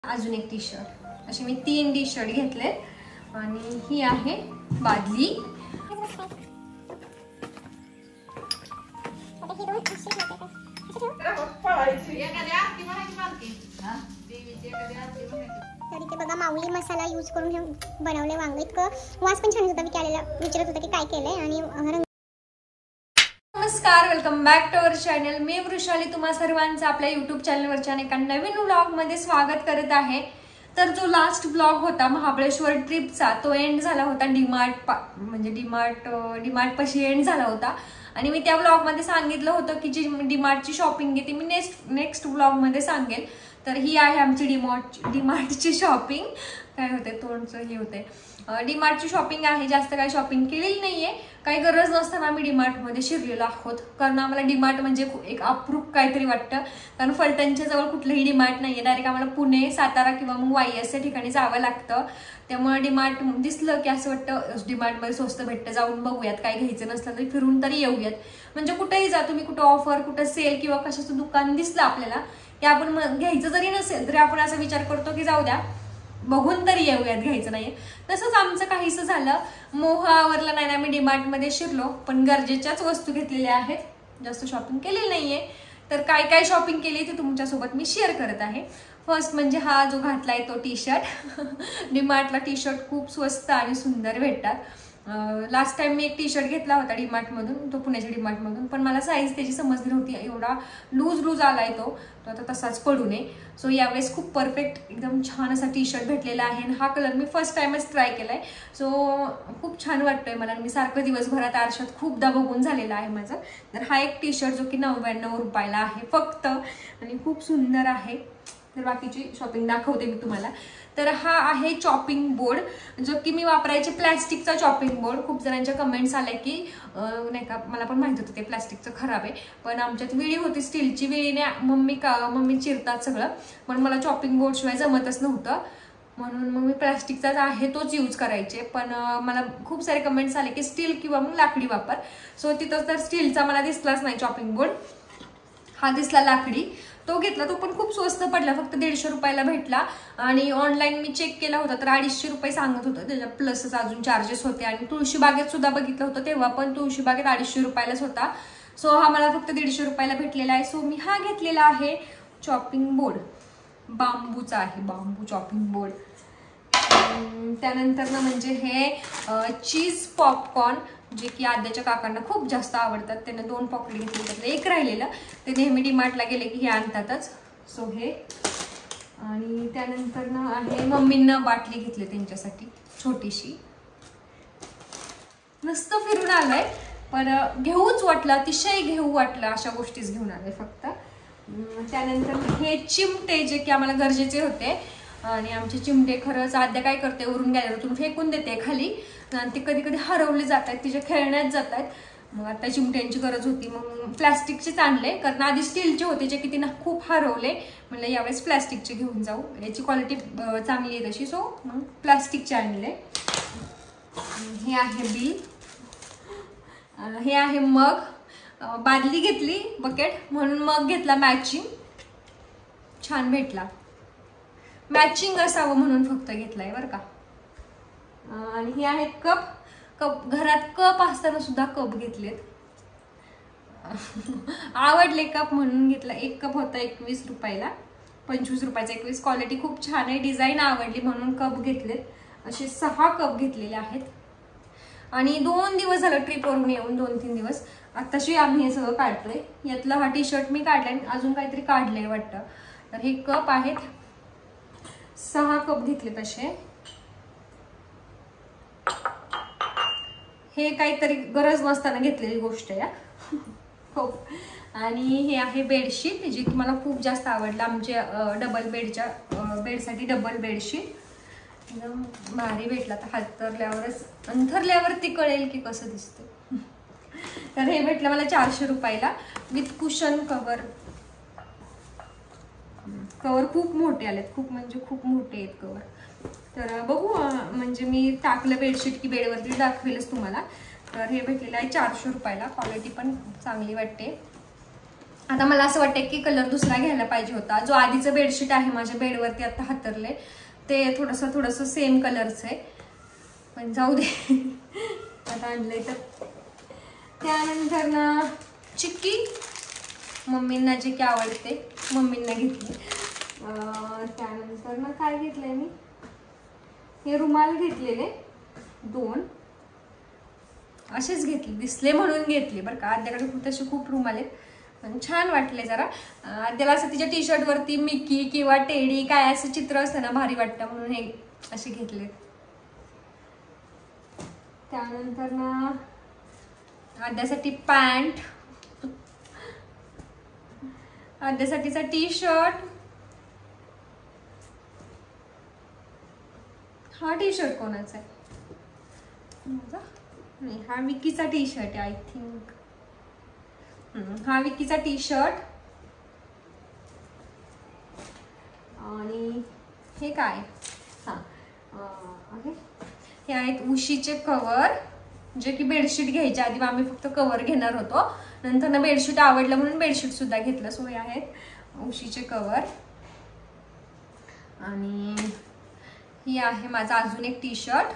अजून एक T shirt, असे मी 3 टी शर्ट घेतले आणि ही आहे बादली। तर इथे बघा माऊली मसाला यूज करून हे बनवले वांग। इतकं वास पण छान होता। मी केलेला विचारत होता की काय केलंय आणि नमस्कार, welcome back to our channel. मी वृषाली तुम्हा सर्वांचं आपल्या यूट्यूब चॅनलवरच्या एका नवीन व्लॉगमध्ये स्वागत करत आहे। तर जो लास्ट व्लॉग होता महाबळेश्वर ट्रिपचा तो एंड झाला होता डीमार्ट पाशी एंड झाला होता आणि मी त्या व्लॉगमध्ये सांगितलं होतं की जी डीमार्टची शॉपिंग आहे ती मी नेक्स्ट व्लॉगमध्ये सांगेल। तर ही आहे आमची डीमार्टची शॉपिंग। काय होते तोंडचं हे होते। डीमार्टची शॉपिंग आहे, जास्त काही शॉपिंग केलेली नाहीये, काही गरज नसताना आम्ही डीमार्टमध्ये शिरलेलो आहोत। कारण आम्हाला डीमार्ट म्हणजे एक अप्रूप काहीतरी वाटतं, कारण फलटणच्या जवळ कुठलंही डीमार्ट नाहीये। डायरेक्ट आम्हाला पुणे, सातारा किंवा मग वाई अशा ठिकाणी जावं लागतं। त्यामुळे डीमार्ट दिसलं की असं वाटतं डीमार्टमध्ये स्वस्त भेटतं, जाऊन बघूयात, काय घ्यायचं नसलं तरी फिरून तरी येऊयात। म्हणजे कुठेही जा तुम्ही, कुठं ऑफर, कुठं सेल किंवा कशाचं दुकान दिसलं आपल्याला की आपण घ्यायचं जरी नसेल तरी आपण असा विचार करतो की जाऊ द्या बघून तरी येऊयात, घ्यायचं नाही। तसंच आमचं काहीसं झालं, मोह आवरला नाही ना, आम्ही डीमार्टमध्ये शिरलो पण गरजेच्याच वस्तू घेतलेल्या आहेत, जास्त शॉपिंग केलेली नाहीये। तर काय काय शॉपिंग केली ते तुमच्यासोबत मी शेअर करत आहे। फर्स्ट म्हणजे हा जो घातलाय तो टी शर्ट। डीमार्टला टी शर्ट खूप स्वस्त आणि सुंदर भेटतात। लास्ट टाइम मी एक टी शर्ट घेतला होता डीमार्टमधून, तो पुण्याच्या डीमार्टमधून, पण मला साईज त्याची समजली नव्हती, एवढा लूज आलाय तो आता तसाच पडू नये। सो यावेळेस खूप परफेक्ट एकदम छान असा टी शर्ट भेटलेला आहे आणि हा कलर मी फर्स्ट टाइमच ट्राय केलाय। सो खूप छान वाटतोय मला, मी सारखं दिवसभरात आरशात खूपदा बघून झालेला आहे माझं। तर हा एक टी शर्ट जो की 99 रुपयाला आहे फक्त आणि खूप सुंदर आहे। तर बाकीची शॉपिंग दाखवते मी तुम्हाला। तर हा आहे चॉपिंग बोर्ड, जो की मी वापरायचे प्लॅस्टिकचा चॉपिंग बोर्ड। खूप जणांच्या कमेंट्स आल्या की नाही का, मला पण माहित होतं ते प्लॅस्टिकचं खराब आहे, पण आमच्यात विळी होती स्टीलची, विळीने मम्मी चिरतात सगळं, पण मला चॉपिंग बोर्ड शिवाय जमतच नव्हतं, म्हणून मग मी प्लॅस्टिकचाच आहे तोच यूज करायचे। पण मला खूप सारे कमेंट्स आले की स्टील किंवा मग लाकडी वापर। सो तिथं तर स्टीलचा मला दिसलाच नाही चॉपिंग बोर्ड, हा दिसला लाकडी, तो घेतला। तो पण खूप स्वस्त पडला, फक्त 150 रुपयाला भेटला आणि ऑनलाईन मी चेक केला होता तर 250 रुपये सांगत होतं, त्याच्या प्लसच अजून चार्जेस होते। आणि तुळशीबागेत सुद्धा बघितलं होतं तेव्हा पण तुळशीबागेत 250 रुपयालाच होता। सो हा मला फक्त 150 रुपयाला भेटलेला आहे। सो मी हा घेतलेला आहे चॉपिंग बोर्ड, बांबूचा आहे, बांबू चॉपिंग बोर्ड। त्यानंतर ना म्हणजे हे चीज पॉपकॉर्न, जे की आद्याच्या काकांना खूप जास्त आवडतात, त्याने 2 पॉकेट घेतले, त्यातलं एक राहिलेलं, ते नेहमी डीमार्टला गेले की हे आणतातच। सो हे, आणि त्यानंतर ना आहे मम्मींना बाटली घेतली त्यांच्यासाठी छोटीशी। नुसतं फिरून आलंय पण घेऊच वाटलं, अतिशय घेऊ वाटलं, अशा गोष्टीच घेऊन आले फक्त। त्यानंतर हे चिमटे जे की आम्हाला गरजेचे होते आणि आमचे चिमटे खरंच आद्या काय करते, वरून गॅलरीतून फेकून देते खाली आणि ते कधी कधी हरवले जात आहेत, तिच्या खेळण्यात जात आहेत। मग आता चिमट्यांची गरज होती, मग प्लॅस्टिकचेच आणले, कारण आधी स्टीलचे होते जे की तिनं खूप हरवले, म्हणलं यावेळेस प्लॅस्टिकचे घेऊन जाऊ, याची क्वालिटी चांगली आहे तशी। सो मग प्लॅस्टिकचे आणले। हे आहे बिल, हे आहे मग, बादली घेतली बकेट म्हणून मग घेतला मॅचिंग, छान भेटला, मॅचिंग असावं म्हणून फक्त घेतलाय बरं का। आणि हे आहेत कप, घरात कप असताना सुद्धा कप घेतलेत, आवडले कप म्हणून घेतला। एक कप होता 21 रुपयाला, 25 रुपयाचा 21, क्वालिटी खूप छान आहे, डिझाईन आवडली म्हणून कप घेतलेत। असे 6 कप घेतलेले आहेत आणि 2 दिवस झालं ट्रिपवरून येऊन, 2-3 दिवस, आताशी आम्ही हे सगळं काढतोय। यातला हा टी शर्ट मी काढलाय, अजून काहीतरी काढलंय वाटतं। तर हे कप आहेत, 6 कप घेतले तसे। हे काहीतरी गरज नसताना घेतलेली गोष्ट आहे हो। आणि हे आहे बेडशीट, जे की मला खूप जास्त आवडलं, आमच्या डबल बेडसाठी डबल बेडशीट, एकदम भारी भेटला। तर अंथरल्यावरती कळेल की कसं दिसतं। तर हे भेटलं मला 400 रुपयाला विथ कुशन कवर। कवर खूप मोठे आलेत, खूप म्हणजे खूप मोठे आहेत कवर। तर बघू, म्हणजे मी टाकलं बेडशीट की बेडवरती दाखवेलच तुम्हाला। तर हे भेटलेलं आहे 400 रुपयाला, क्वालिटी पण चांगली वाटते आता मला असं वाटतं की कलर दुसरा घ्यायला पाहिजे होता. जो आधीचं बेडशीट आहे माझ्या बेडवरती आता हातरले ते थोडंसं सेम कलरचं आहे, पण जाऊ दे आता आणलंय तर. त्यानंतर ना चिक्की मम्मींना जे की आवडते मम्मींना घेतली. त्यानंतर ना काय घेतलंय मी, हे रुमाल घेतलेले 2 असेच घेतले, दिसले म्हणून घेतले बरं का. आद्याकडे तसे खूप रुमाल आहेत पण छान वाटले जरा. आद्याला असं तिच्या टी शर्ट वरती मिकी किंवा टेडी काय असं चित्र असतं ना भारी वाटतं म्हणून हे असे घेतले. त्यानंतर ना आद्यासाठी पॅन्ट, आद्यासाठीचा टी शर्ट. हा टी शर्ट कोणाचा आहे, नाही हा विकीचा टी शर्ट आहे आय थिंक. हा विकीचा टी शर्ट. आणि हे काय, हा हे आहेत उशीचे कवर जे की बेडशीट घ्यायच्या आधी आम्ही फक्त कवर घेणार होतो, नंतर ना बेडशीट आवडलं म्हणून बेडशीट सुद्धा घेतलं. सो हे आहेत उशीचे कवर. आणि ही आहे माझा अजून एक टी शर्ट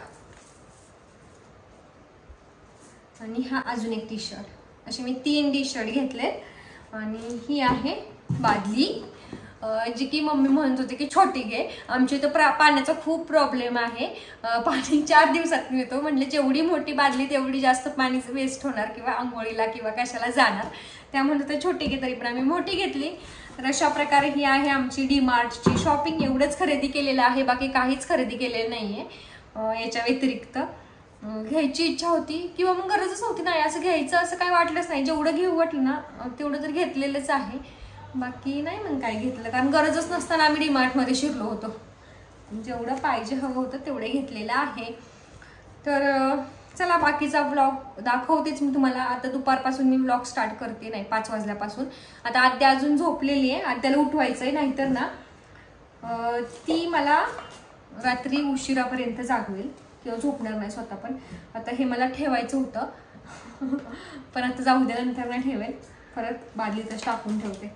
आणि हा अजून एक टी शर्ट. असे मी 3 टी शर्ट घेतले. आणि ही आहे बादली जी की मम्मी म्हणत होते की छोटी घे. आमच्या इथं पाण्याचा खूप प्रॉब्लेम आहे, पाणी 4 दिवसात मिळतो. म्हणजे जेवढी मोठी बादली तेवढी जास्त पाणी वेस्ट होणार किंवा आंघोळीला किंवा कशाला जाणार, त्यामुळे तर छोटी घे, तरी पण आम्ही मोठी घेतली. तर अशा प्रकारे ही आहे आमची डीमार्टची शॉपिंग. एवढंच खरेदी केलेलं आहे, बाकी काहीच खरेदी केलेलं नाहीये. याच्या व्यतिरिक्त घ्यायची इच्छा होती किंवा मग गरजच नव्हती, नाही असं घ्यायचं असं काही वाटलंच नाही. जेवढं घेऊ वाटलं ना तेवढं तर घेतलेलंच आहे, बाकी नाही मग काय घेतलं, कारण गरजच नसताना आम्ही डीमार्टमध्ये शिरलो होतो. जेवढं पाहिजे हवं होतं तेवढे घेतलेलं आहे. तर चला बाकीचा व्लॉग दाखवतेच मी तुम्हाला. आता दुपारपासून मी व्लॉग स्टार्ट करते, नाही 5 वाजल्यापासून. आता आद्या अजून झोपलेली आहे, आद्याला उठवायचंय, नाहीतर ना ती मला रात्री उशिरापर्यंत जागवेल किंवा झोपणार नाही स्वतः पण. आता हे मला ठेवायचं होतं पण आता जाऊ दे, नंतर ना ठेवेल, परत बादलीतच टाकून ठेवते.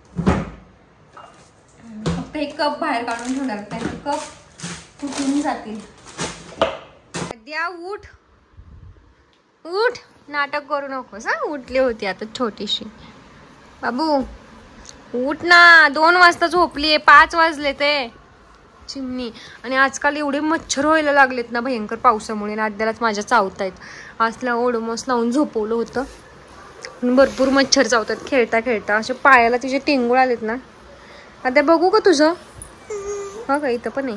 फक्त एक कप बाहेर काढून ठेवणार, नाही कप फुटून जातील. द्या उठ उठ, नाटक करू नकोस हा. उठली होती आता छोटीशी. बाबू उठ ना, 2 वाजता झोपली, 5 वाजले ते चिमणी. आणि आजकाल एवढे मच्छर व्हायला लागलेत ना भयंकर पावसामुळे. आद्यालाच माझ्या चावतायत. आजला ओडोमोस लावून झोपवलं होतं, भरपूर मच्छर चावतात खेळता खेळता. असे पायाला तिचे टेंगूळ आलेत ना. आद्या बघू का तुझं, हो का इथं पण आहे.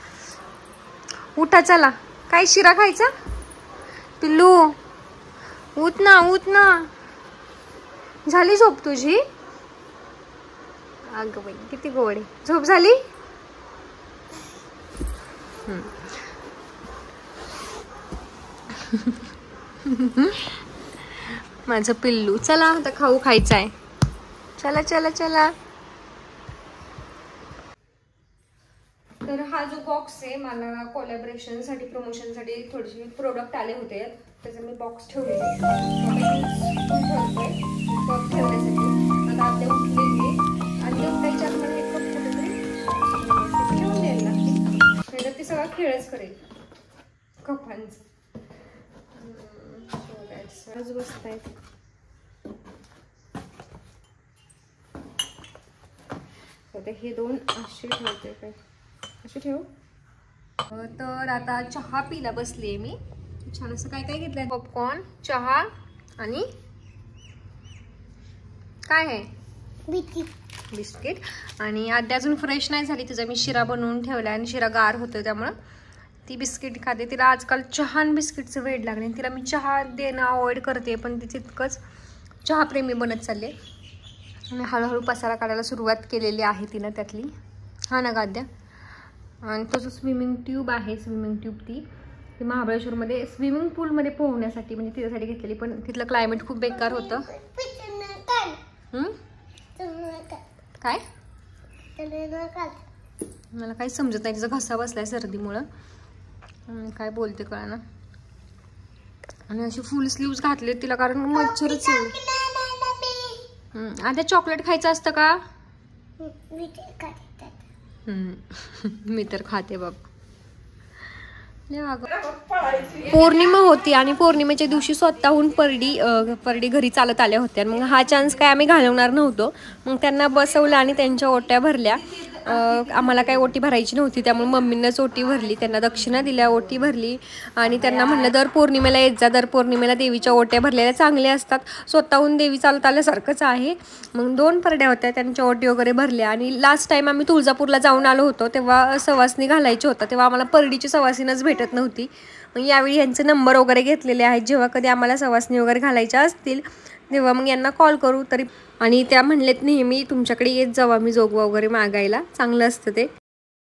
उठा चला, काय शिरा खायचा पिल्लू, उठ ना उठ ना. झाली झोप तुझी, अगं बाई किती गोड आहे. झोप झाली. माझं पिल्लू. चला आता खाऊ खायचा आहे, चला चला चला. तर हा जो बॉक्स आहे, मला कोलॅबरेशन साठी प्रमोशन साठी थोडेसे प्रोडक्ट आले होते, त्याचा मी बॉक्स ठेवलेला कप ठेवण्यासाठी. आता आद्या उठलेली, आद्या उठायच्या मला एक कप कुठेतरी ठेवून द्यायला लागते, नाहीतर ती सगळा खेळच करेल कपांचं. बसतायत. आता हे 2 असे ठेवते, काय असे ठेवू. तर आता चहा पिला बसले मी. छान असं काय काय घेतलंय, पॉपकॉर्न, चहा आणि काय आहे बिस्किट. आणि आद्या अजून फ्रेश नाही झाली, तिचा मी शिरा बनवून ठेवला आणि शिरा गार होतं त्यामुळं ती बिस्किट खाते. तिला आजकाल चहा आणि बिस्किटचं वेड लागले. तिला मी चहा देणं अवॉइड करते, पण ती तितकंच चहाप्रेमी बनत चालले. आणि हळूहळू पसारा काढायला सुरुवात केलेली आहे तिनं त्यातली, हा ना गाद्या. आणि तो जो स्विमिंग ट्यूब आहे, स्विमिंग ट्यूब ती महाबळेश्वरमध्ये स्विमिंग पूलमध्ये पोहण्यासाठी म्हणजे तिच्यासाठी घेतलेली, पण तिथलं क्लायमेट खूप बेकार होतं. काय मला काही समजत नाही, तिचा घसा बसलाय सर्दीमुळं, काय बोलते कळा ना. आणि अशी फुल स्लीव्स घातले तिला, कारण मच्छरच आता चॉकलेट खायचं असतं का? मी तर खाते बाबा. पौर्णिमा होती आणि पौर्णिमेच्या दिवशी स्वतःहून परडी घरी चालत आल्या होत्या. मग हा चान्स काय आम्ही घालवणार नव्हतो. मग त्यांना बसवलं आणि त्यांच्या ओट्या भरल्या. आम्हाला काही ओटी भरायची नव्हती त्यामुळे मम्मींनाच ओटी भरली. त्यांना दक्षिणा दिल्या, ओटी भरली आणि त्यांना म्हणलं दर पौर्णिमेला येत जा. दर पौर्णिमेला देवीच्या ओट्या भरलेल्या चांगल्या असतात. स्वतःहून देवी चालत आल्यासारखंच आहे. मग 2 परड्या होत्या, त्यांच्या ओटी वगैरे भरल्या. आणि लास्ट टाइम आम्ही तुळजापूरला जाऊन आलो होतो तेव्हा सवासणी घालायची होता, तेव्हा आम्हाला परडीची सवासणीच भेटत नव्हती. मग यावेळी यांचे नंबर वगैरे घेतलेले आहेत. जेव्हा कधी आम्हाला सवासणी वगैरे घालायच्या असतील तेव्हा मग यांना कॉल करू तरी. आणि त्या म्हणलेत नेहमी तुमच्याकडे येत जाऊ आम्ही जोगवा वगैरे मागायला, चांगलं असतं ते.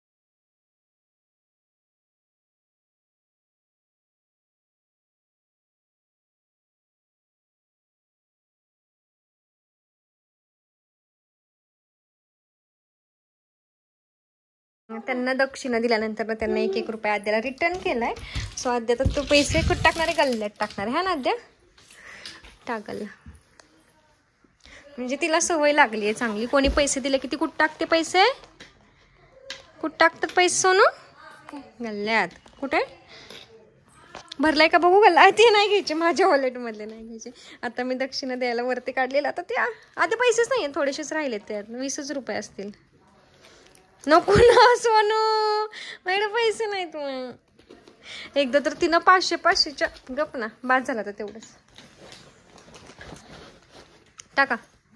त्यांना दक्षिणा दिल्यानंतर त्यांना 1-1 रुपया आद्याला रिटर्न केलाय. सो आद्या तर तो पैसे कुठं टाकणार आहे? गल्ल्यात टाकणार आहे. हा ना आद्या? टाकल. म्हणजे तिला सवय लागली आहे चांगली. कोणी पैसे दिले की ती कुठं टाकते पैसे? कुठं टाकतात पैसे सोनू? गल्ल्यात. कुठे भरलाय का बघू गल्ला. ते नाही घ्यायचे, माझ्या वॉलेटमधले नाही घ्यायचे. आता मी दक्षिणा द्यायला वरती काढलेला. आता त्या आता पैसेच नाही, थोडेसेच राहिलेत. त्यात 20 रुपये असतील. नको ना सोनू, माझ्याकडे पैसे नाहीत. मग एकदा तर तिनं 500-500च्या गप ना, बाद झाला तर तेवढंच. टाका.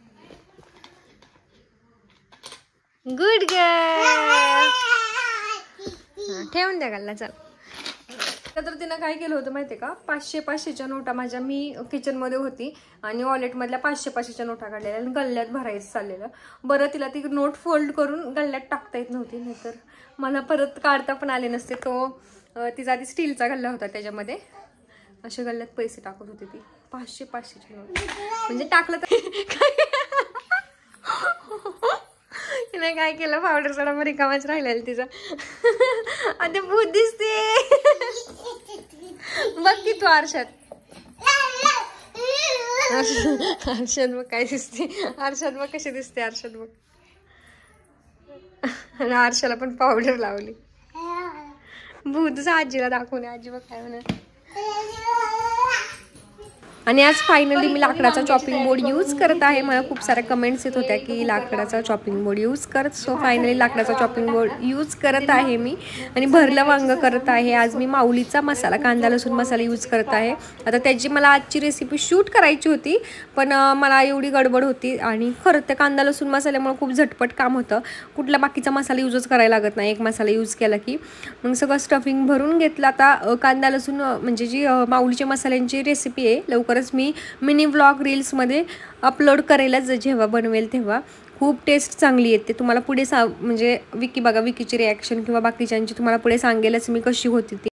Good girl. ठेवून द्या गल्ला. चल. तर तिनं काय केलं होतं माहितीये का? 500-500च्या नोटा माझ्या, मी किचनमध्ये होती आणि वॉलेटमधल्या 500-500च्या नोटा काढलेल्या आणि गल्ल्यात भरायचं चाललेलं. बरं तिला ती नोट फोल्ड करून गल्ल्यात टाकता येत नव्हती, नाहीतर मला परत काढता पण आले नसते. तो तिचा आधी स्टीलचा गल्ला होता, त्याच्यामध्ये अशा गल्ल्यात पैसे टाकत होती ती. 500-500च्या नोट म्हणजे टाकलं तर तिने काय केलं, पावडर सोडा मग रिकामाच राहिलेला तिचा. आता भूत दिसते. बघ की तू आरशात. आरशात बघ काय दिसते. आरशात बघ कशी दिसते. आरशात बघ. आणि आरशाला पण पावडर लावली. भूतच आजीला दाखवणे. आजी बघ काय म्हणत. आणि आज फायनली मी लाकडाचा चॉपिंग बोर्ड यूज करत आहे. मला खूप साऱ्या कमेंट्स येत होत्या की लाकडाचा चॉपिंग बोर्ड यूज करत. सो फायनली लाकडाचा चॉपिंग बोर्ड यूज करत आहे मी. आणि भरलं वांग करत आहे. आज मी माऊलीचा मसाला, कांदा लसूण मसाला यूज करत आहे. आता त्याची मला आजची रेसिपी शूट करायची होती, पण मला एवढी गडबड होती. आणि खरं त्या कांदा लसूण मसाल्यामुळे खूप झटपट काम होतं. कुठला बाकीचा मसाला यूजच करायला लागत नाही, एक मसाला यूज केला की. मग सगळं स्टफिंग भरून घेतलं. आता कांदा लसूण म्हणजे जी माऊलीच्या मसाल्यांची रेसिपी आहे, लवकरच मी मिनी व्लॉग रील्समध्ये अपलोड करायलाच जेव्हा बनवेल तेव्हा. खूप टेस्ट चांगली येते. तुम्हाला पुढे म्हणजे विकी बघा, विकीची रिॲक्शन किंवा बाकीच्यांची तुम्हाला पुढे सांगेलच मी कशी होती ती.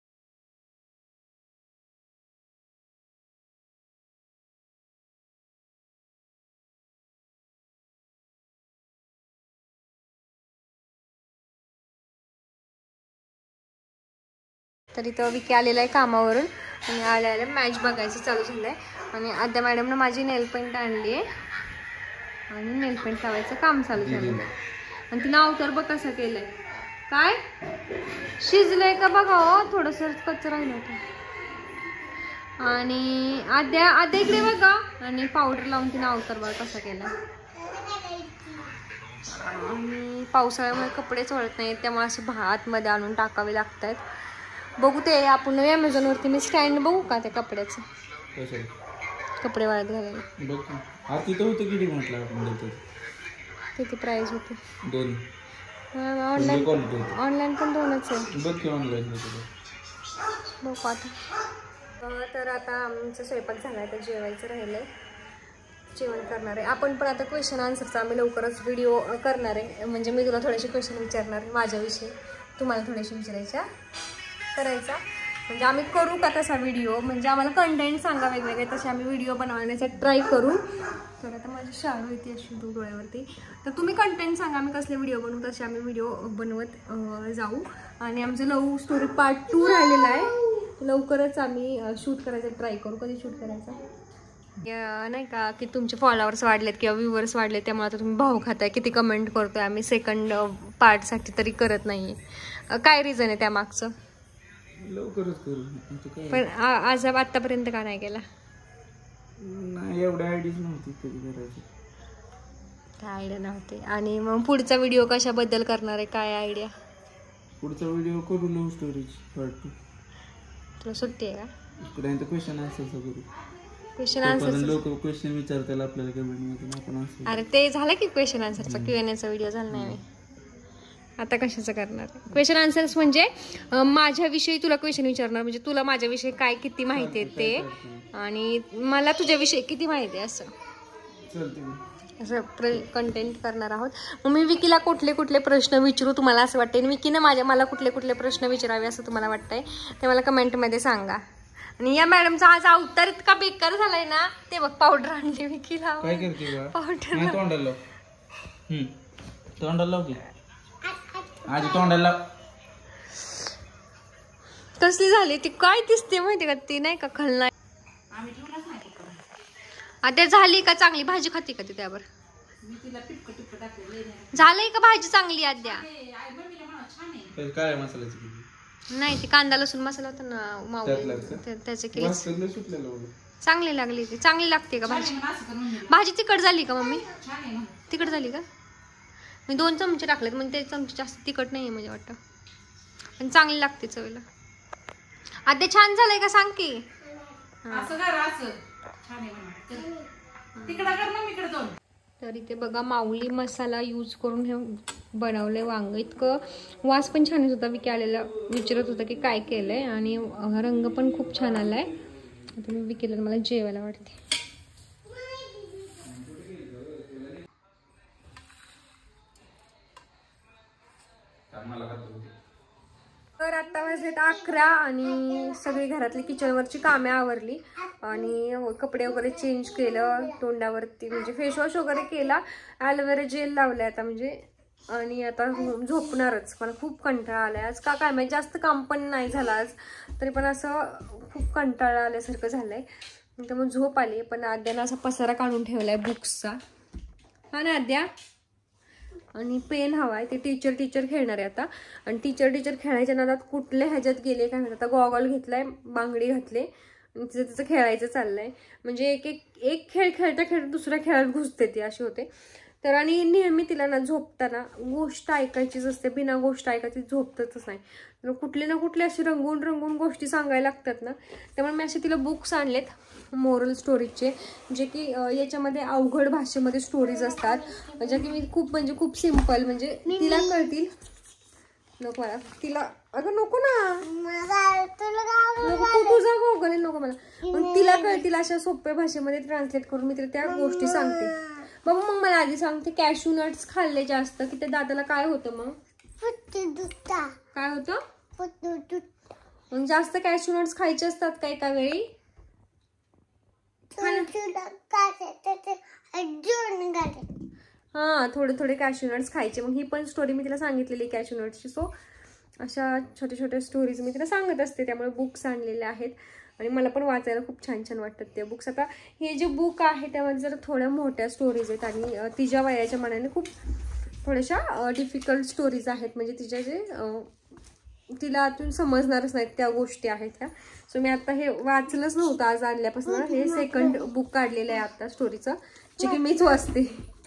तर इथं विकी आलेला आहे कामावरून आणि आल्या मॅच बघायचं चालू झालं आहे. आणि आद्या मॅडमनं माझी नेल पेंट आणली आहे आणि नेल पेंट लावायचं काम चालू झालं. आणि तिनं अवतार बघ कसं केलंय. काय शिजलंय का बघा हो, थोडंसं कच्चं राहिलं होतं. आणि आद्या इकडे बघा. आणि पावडर लावून तिनं अवतार बघा कसा केला. आणि पावसाळ्यामुळे कपडेच वळत नाहीत, त्यामुळे असे आतमध्ये आणून टाकावे लागत आहेत. बघू ते आपण ॲमेझॉनवरती मी स्टँड बघू का त्या कपड्याचं, कपडे वाळत घालायला. किती प्राइस होती? ऑनलाईन पण 2च आहे. बघू आता. तर आता आमचं स्वयंपाक झाला आहे, तर जेवायचं राहिलं आहे, जेवण करणार आहे आपण. पण आता क्वेश्चन आन्सरचा आम्ही लवकरच व्हिडिओ करणार आहे. म्हणजे मी तुला थोडेसे क्वेश्चन विचारणार आहे माझ्याविषयी, तुम्हाला थोडेसे विचारायच्या करायचा. म्हणजे आम्ही करू का तसा व्हिडिओ, म्हणजे आम्हाला कंटेंट सांगा वेगवेगळे, तसे आम्ही व्हिडिओ बनवण्याचा ट्राय करू. तर आता माझी शाळा येते अशी डोळ्यावरती. तर तुम्ही कंटेंट सांगा आम्ही कसले व्हिडिओ बनवू, तसे आम्ही व्हिडिओ बनवत जाऊ. आणि आमचं लव्ह स्टोरी पार्ट 2 राहिलेला आहे, लवकरच आम्ही शूट करायचा ट्राय करू. कधी शूट करायचा? नाही का की तुमचे फॉलोअर्स वाढलेत किंवा व्ह्यूवर्स वाढलेत, त्यामुळे आता तुम्ही भाव खाताय, किती कमेंट करतोय आम्ही सेकंड पार्टसाठी तरी करत नाहीये. काय रिझन आहे त्यामागचं? लवकरच करू. पण आज आतापर्यंत का नाही केला? नाही, एवढी आयडियाच नव्हती कधी करायची. काय आयडिया नव्हती. आणि मग पुढचा व्हिडिओ कशाबद्दल करणार आहे, काय आयडिया? पुढचा व्हिडिओ करू लव्ह स्टोरीज पार्ट 2. तुला सुट्टी आहे का? इकडे क्वेश्चन आन्सरचा करू. क्वेश्चन आन्सर लोक क्वेश्चन विचारताना आपल्याला कमेंटमधून आपण आन्सर. अरे ते झालं की क्वेश्चन आन्सरचा Q&Aचा व्हिडिओ झाला नाही. आता कशाचं करणार? क्वेश्चन आन्सर्स म्हणजे माझ्याविषयी तुला क्वेश्चन विचारणार, म्हणजे तुला माझ्याविषयी काय किती माहिती आहे ते आणि मला तुझ्याविषयी किती माहिती आहे असं कंटेंट करणार आहोत. मग मी विकीला कुठले कुठले प्रश्न विचारू तुम्हाला असं वाटतंय, विकीनं मला कुठले कुठले प्रश्न विचारावे असं तुम्हाला वाटतंय ते मला कमेंटमध्ये सांगा. आणि या मॅडमचा आज अवतार इतका बेकार झालाय ना, ते बघ पावडर आणली विकीला. काय करते पावडर तोंडाला लाव की आजी, तोंडाला कसली झाली ती, काय दिसते माहिती का ती, नाही का खलना. आता झाली का चांगली भाजी खाती का ती? त्यावर झालंय का भाजी चांगली आद्या? काय मसाल्याची नाही, ती कांदा लसूण मसाला होता ना माऊ, त्याचे केले चांगली लागली. ती चांगली लागते का भाजी? भाजी तिखट झाली का मम्मी? तिखट झाली का? मी 2 चमचे टाकलेत, म्हणजे ते चमचे जास्त तिखट नाहीये म्हणजे वाटतं, पण चांगली लागते चवीला. आद्या छान झालंय का सांग की. तर इथे बघा माऊली मसाला यूज करून हे बनवलंय वांग. इतकं वास पण छान येत होता. विकी आलेला विचारत होता की काय केलंय, आणि रंग पण खूप छान आलाय. आता मी विकीला मला जेवायला वाटते. तर आता वाजलेत 11 आणि सगळी घरातली किचनवरची कामे आवरली आणि कपडे वगैरे चेंज केलं, तोंडावरती म्हणजे फेसवॉश वगैरे केला, ॲलोवेरा जेल लावलाय आता म्हणजे, आणि आता झोपणारच. मला खूप कंटाळा आलाय आज, का काय माहिती, जास्त काम पण नाही झालं आज, तरी पण असं खूप कंटाळा आल्यासारखं झालंय, त्यामुळे झोप आली. पण आद्यानं असा पसारा काढून ठेवलाय बुक्सचा, हा ना आद्या. आणि पेन हवाय, ते टीचर खेळणार आहे आता. आणि टीचर खेळायच्या नादात कुठल्या ह्याच्यात गेले काय माहिती. आता गॉगल घेतलाय, बांगडी घातले, तिचं खेळायचं चाललंय. म्हणजे एक खेळ खेळता दुसऱ्या खेळात घुसते ती, अशी होते. तर आणि नेहमी तिला ना झोपताना गोष्ट ऐकायचीच असते, बिना गोष्ट ऐकायची झोपतच नाही. कुठले ना कुठले असे रंगून गोष्टी सांगायला लागतात ना, त्यामुळे मी असे तिला बुक्स आणलेत मोरल स्टोरीजचे, जे की याच्यामध्ये अवघड भाषेमध्ये स्टोरीज असतात, ज्या की मी खूप सिंपल म्हणजे तिला कळतील. नको मला, तिला अगं नको ना, तुझा गॉगल नको मला, पण तिला कळतील अशा सोप्या भाषेमध्ये ट्रान्सलेट करून मी तिला त्या गोष्टी सांगते. बाबा मग मला आधी सांगते, कॅशू नट्स खाल्ले जास्त की त्या दादाला काय होतं? मग काय होतं? मग जास्त कॅशू नट्स खायचे असतात का एका वेळी? हा, थोडे कॅशू नट्स खायचे. मग ही पण स्टोरी मी तिला सांगितलेली कॅशू नट्सची. सो अशा छोट्या स्टोरीज मी तिला सांगत असते, त्यामुळे बुक्स आणलेले आहेत आणि मला पण वाचायला खूप छान वाटतात ते बुक्स. आता हे जे बुक आहे त्यामध्ये जरा थोड्या मोठ्या स्टोरीज आहेत आणि तिच्या वयाच्या मनाने खूप थोड्याशा डिफिकल्ट स्टोरीज आहेत, म्हणजे तिच्या जे तिला आतून समजणारच नाहीत त्या गोष्टी आहेत ह्या. सो मी आता हे वाचलंच नव्हतं आज आणल्यापासून, हे सेकंड बुक काढलेलं आहे आता स्टोरीचं, जे की मीच वाचते.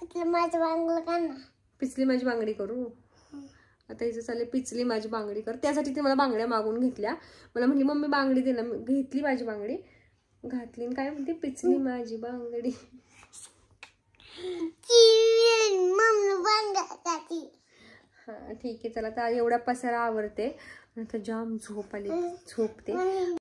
पिचली माझी बांगडी करू आता, हिचं चालेल पिचली माझी बांगडी कर. त्यासाठी ती मला बांगड्या मागून घेतल्या. मला म्हणली मम्मी बांगडी दे ना, घेतली माझी बांगडी, घातली, काय म्हणते पिचली माझी बांगडी. हा ठीक आहे, चला आता एवढा पसारा आवरते, आता जाम झोप आली, झोपते.